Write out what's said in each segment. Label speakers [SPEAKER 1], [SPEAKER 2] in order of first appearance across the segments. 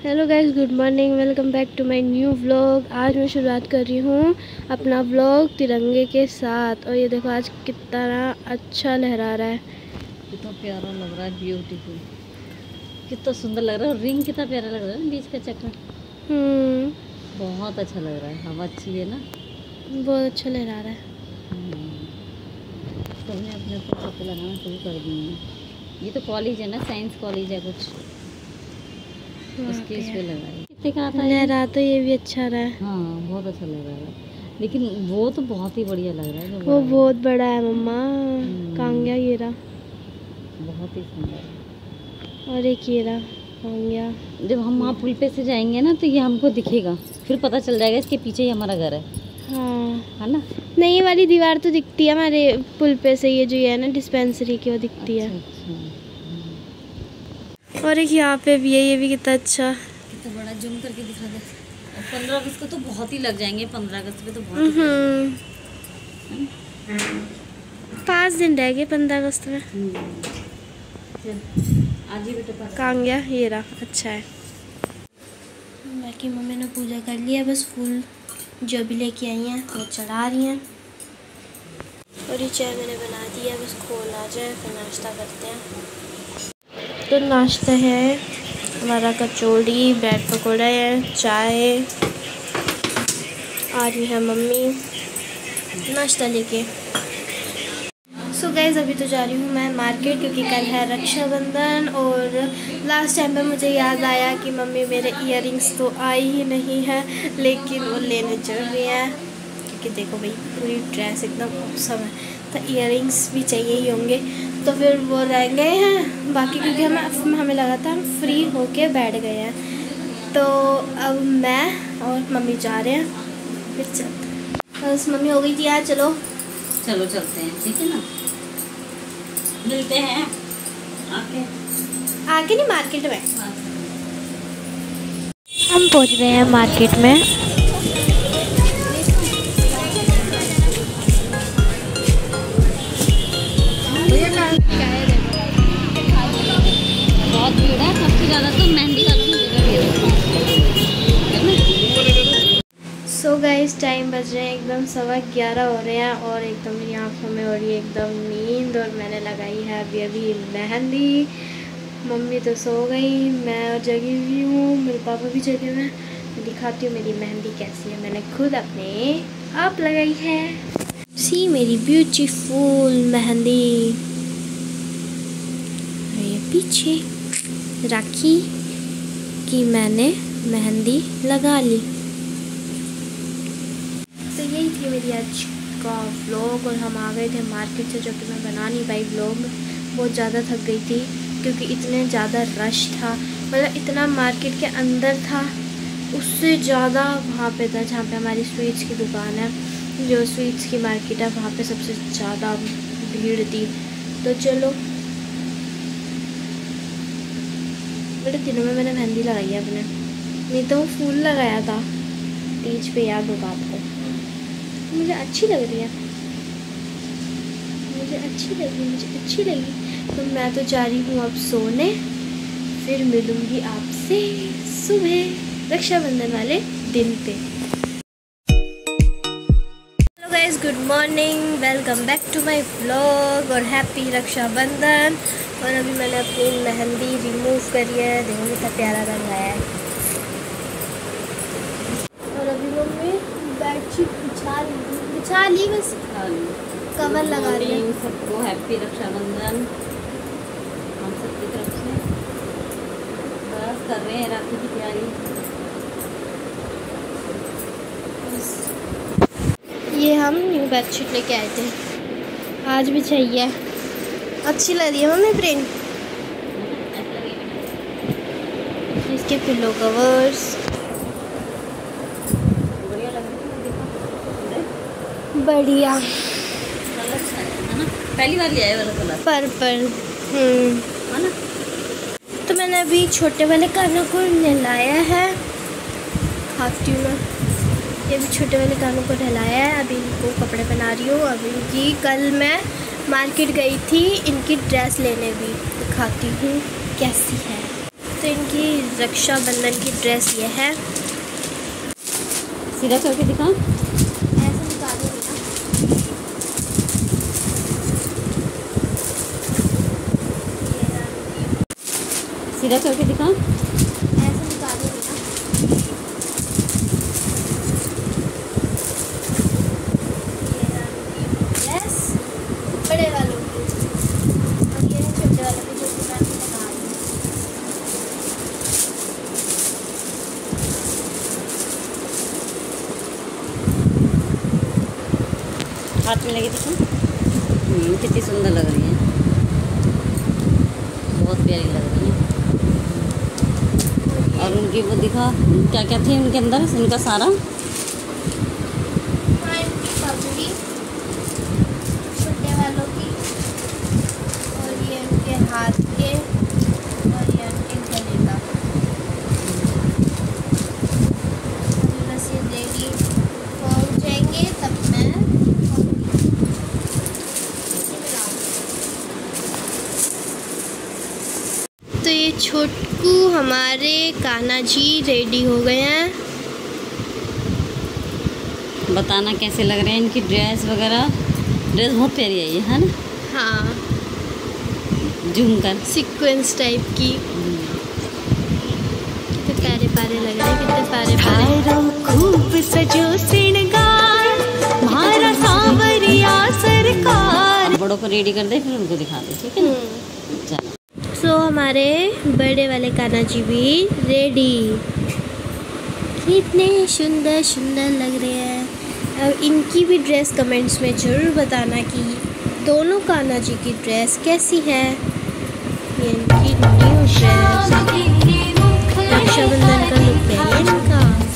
[SPEAKER 1] Hello guys, good morning. Welcome back to my new vlog. आज मैं शुरुआत कर रही हूँ अपना व्लॉग तिरंगे के साथ। और ये देखो आज कितना अच्छा लहरा रहा है,
[SPEAKER 2] कितना प्यारा लग रहा है, ब्यूटीफुल, कितना सुंदर लग रहा है। और रिंग कितना प्यारा लग रहा है, बीच का चक्कर बहुत अच्छा लग रहा है। हवा अच्छी है ना,
[SPEAKER 1] बहुत अच्छा लहरा रहा है।
[SPEAKER 2] सबने अपने कपड़े लगाना शुरू कर दिए। ये तो कॉलेज है ना, साइंस कॉलेज है कुछ, उसके इस पे लगा है। कितने का आता है?
[SPEAKER 1] लहरा तो ये भी अच्छा रहा है।
[SPEAKER 2] हाँ, बहुत अच्छा लग रहा है, लेकिन वो तो बहुत ही बढ़िया लग रहा है।
[SPEAKER 1] वो बहुत बड़ा है मम्मा। कांग्या ये रहा,
[SPEAKER 2] बहुत ही सुंदर।
[SPEAKER 1] और एक ये रहा कांग्या।
[SPEAKER 2] जब हम वहाँ पुल पे से जाएंगे ना तो ये हमको दिखेगा, फिर पता चल जाएगा इसके पीछे ही हमारा घर है।
[SPEAKER 1] हाँ
[SPEAKER 2] है ना।
[SPEAKER 1] नहीं, ये वाली दीवार तो दिखती है हमारे पुल पे से, ये जो है ना डिस्पेंसरी की, वो दिखती है। और एक यहाँ पे भी है, ये भी कितना अच्छा,
[SPEAKER 2] कितना बड़ा, जूम करके दिखा दे। 15 अगस्त को तो बहुत ही लग जाएंगे। 15 अगस्त पे तो बहुत ही
[SPEAKER 1] 5 दिन रह गए 15 अगस्त में।
[SPEAKER 2] आज ही बेटा
[SPEAKER 1] कांग्या ये रहा, अच्छा है। बाकी मम्मी ने पूजा कर लिया, बस फूल जो भी लेके आई हैं वो चढ़ा रही हैं। और ये चाय मैंने बना दी है, बस खोल आ जाए फिर नाश्ता करते हैं। तो नाश्ता है हमारा कचौड़ी, ब्रेड पकौड़ा है, चाय। आ रही है मम्मी नाश्ता लेके। सो गाइस, अभी तो जा रही हूँ मैं मार्केट, क्योंकि कल है रक्षाबंधन। और लास्ट टाइम पे मुझे याद आया कि मम्मी मेरे इयररिंग्स तो आई ही नहीं है, लेकिन वो लेने चल रही हैं। क्योंकि देखो भाई, पूरी ड्रेस एकदम औसम है, तो इयररिंग्स भी चाहिए ही होंगे। तो फिर वो रह गए हैं बाकी, क्योंकि हमें लगा था हम फ्री होके बैठ गए हैं। तो अब मैं और मम्मी जा रहे हैं, फिर चलते। बस मम्मी हो गई थी यार, चलो
[SPEAKER 2] चलो चलते हैं, ठीक है ना, मिलते हैं
[SPEAKER 1] आके नहीं मार्केट में। हम पहुंच गए हैं मार्केट में।
[SPEAKER 2] बहुत भीड़ है, सबसे ज़्यादा तो मेहंदी वालों में
[SPEAKER 1] सो गाइस, टाइम बज रहे हैं एकदम 11:15 हो रहे हैं, और एकदम मेरी आँखों में हो रही है एकदम नींद। और मैंने लगाई है अभी मेहंदी। मम्मी तो सो गई, मैं और जगी हुई हूँ, मेरे पापा भी जगे हुए हैं। मैं दिखाती हूँ मेरी मेहंदी कैसी है, मैंने खुद अपने आप लगाई है। सी मेरी ब्यूटीफुल मेहंदी। ये पीछे राखी की मैंने मेहंदी लगा ली। तो यही थी मेरी आज का व्लॉग। और हम आ गए थे मार्केट से, जो कि मैं बना नहीं पाई व्लॉग। बहुत ज़्यादा थक गई थी, क्योंकि इतने ज़्यादा रश था। मतलब इतना मार्केट के अंदर था, उससे ज़्यादा वहाँ पे था जहाँ पे हमारी स्वीट्स की दुकान है। जो स्वीट्स की मार्केट है वहाँ पे सबसे ज़्यादा भीड़ थी। तो चलो, बड़े दिनों में मैंने मेहंदी लगाई है अपने, नहीं तो वो फूल लगाया था तीज पे, याद होगा आपको। मुझे अच्छी लग रही है, मुझे अच्छी लगी। तो मैं तो जा रही हूँ अब सोने, फिर मिलूँगी आपसे सुबह रक्षाबंधन वाले दिन पे। Hello guys, good morning, welcome back to my vlog और हैप्पी रक्षाबंधन। और अभी मैंने अपनी मेहंदी रिमूव करी है, देखो कितना प्यारा रंग आया है। और अभी मम्मी बेडशीट बिछा ली बस, कवर लगा रही है।
[SPEAKER 2] सबको हैप्पी रक्षाबंधन हम सबकी तरफ से। बस कर रहे हैं राखी की तैयारी।
[SPEAKER 1] ये हम न्यू बेडशीट लेके आए थे, आज भी चाहिए। अच्छी लग रही है मम्मी प्रिंट, इसके पिलो कवर्स बढ़िया,
[SPEAKER 2] पहली बार लिया है वाला कलर
[SPEAKER 1] पर्पल।
[SPEAKER 2] है ना।
[SPEAKER 1] तो मैंने अभी छोटे वाले कानों को नहलाया है, खाती हूँ मैं। ये भी छोटे वाले कानों को नहलाया है, अभी इनको कपड़े पहना रही हूँ। अभी इनकी, कल मैं मार्केट गई थी इनकी ड्रेस लेने, भी दिखाती हूँ कैसी है। तो इनकी रक्षाबंधन की ड्रेस ये है।
[SPEAKER 2] सीधा करके दिखा।
[SPEAKER 1] ऐसे निकालूंगी ना।
[SPEAKER 2] सीधा करके दिखा।
[SPEAKER 1] ऐसे निकालूंगी ना। ड्रेस बड़े वालों की और ये छोटे वालों की, जो कि मैं आपको बता रही हूँ।
[SPEAKER 2] हाथ में लगी दिखा। कितनी सुंदर लग रही है, बहुत प्यारी लग रही है। और उनकी वो दिखा, क्या क्या थे उनके अंदर, इनका सारा
[SPEAKER 1] पगड़ी छोटे वालों की, और ये उनके हाथ के, और ये उनके गले का। बस ये रेडी हो जाएंगे तब मैं तो ये छोटकू हमारे कान्हा जी रेडी हो गए हैं।
[SPEAKER 2] बताना कैसे लग रहे हैं इनकी ड्रेस वगैरह। ड्रेस बहुत प्यारी है ये, है ना।
[SPEAKER 1] हाँ,
[SPEAKER 2] जूम कर।
[SPEAKER 1] सीक्वेंस टाइप की। कितने प्यारे प्यारे लग रहे हैं, कितने प्यारे प्यारे।
[SPEAKER 3] खूब सजो श्रृंगार मारा सांवरिया सरकार।
[SPEAKER 2] बड़ों को रेडी कर दे, फिर उनको दिखा दे, ठीक है ना। चलो।
[SPEAKER 1] सो हमारे बड़े वाले कान्हा जी भी रेडी। कितने सुंदर सुंदर लग रहे हैं। अब इनकी भी ड्रेस कमेंट्स में ज़रूर बताना कि दोनों कान्हा जी की ड्रेस कैसी है। ये इनकी न्यू ड्रेस, रक्षाबंधन का लुक है ये इनका।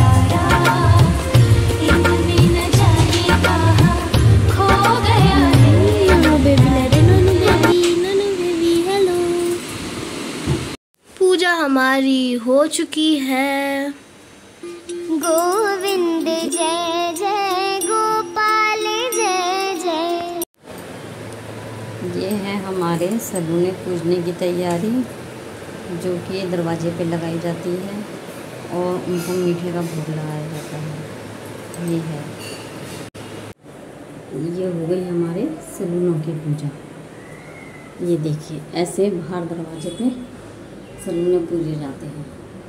[SPEAKER 1] पूजा हमारी हो चुकी है।
[SPEAKER 3] गोविंद जय जय गोपाल जय जय।
[SPEAKER 2] ये है हमारे सलूने पूजने की तैयारी, जो कि दरवाजे पे लगाई जाती है और उनको मीठे का भोग लगाया जाता है। ये है, ये हो गई हमारे सलूनों की पूजा। ये देखिए, ऐसे बाहर दरवाजे पे सलूने पूजे जाते हैं।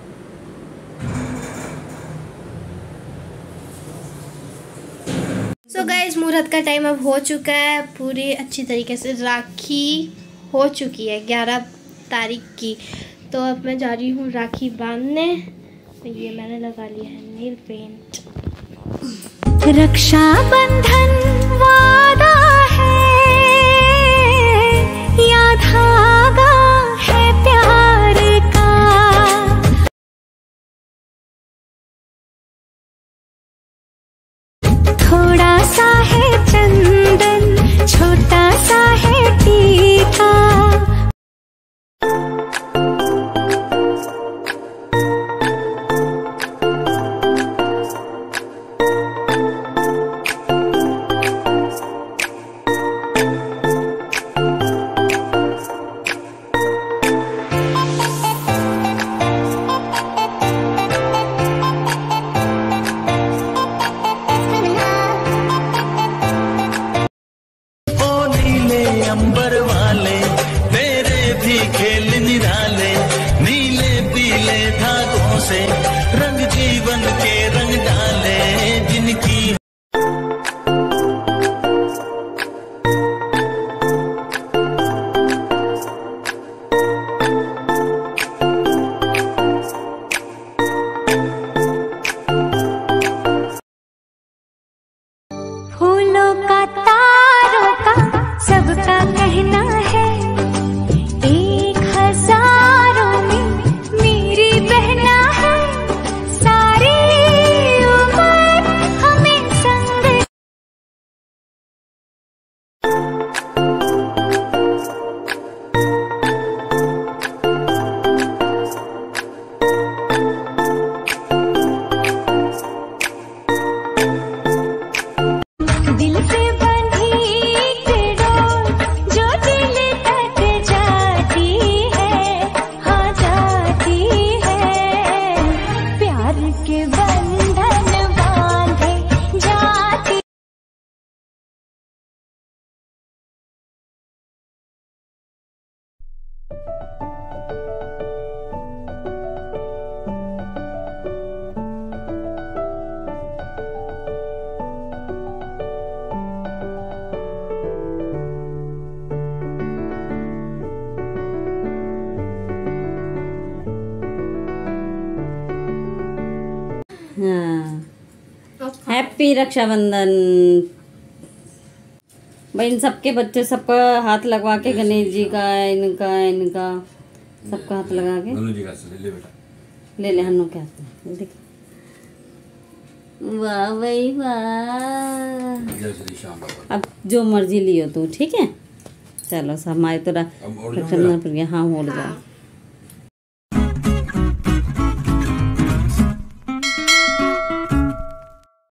[SPEAKER 1] सो गाइस, मुहूर्त का टाइम अब हो चुका है। पूरी अच्छी तरीके से राखी हो चुकी है 11 तारीख की। तो अब मैं जा रही हूँ राखी बांधने। ये मैंने लगा लिया है नील पेंट।
[SPEAKER 3] रक्षाबंधन वादा है या धागा है प्यार का। थोड़ा सा है चंदन, छोटा सा है टीका।
[SPEAKER 4] अंबर वाले तेरे भी खेल निराले, नीले पीले धागों से रंग जीवन के रंग डाले जिनकी।
[SPEAKER 3] फूलों का तारों का सबका कहना है, 1000 में मेरी बहना है।
[SPEAKER 2] हैप्पी रक्षाबंधन। भाई इन सबके बच्चे सबका हाथ लगवा के, गणेश जी का, इनका सबका हाथ लगा के ले ले हन्नू के हाथ में। देख वाह भाई वाह। अब जो मर्जी लियो तू, ठीक है। चलो सब हमारे तो रक्षाबंधन पर गया। हाँ हो जाओ।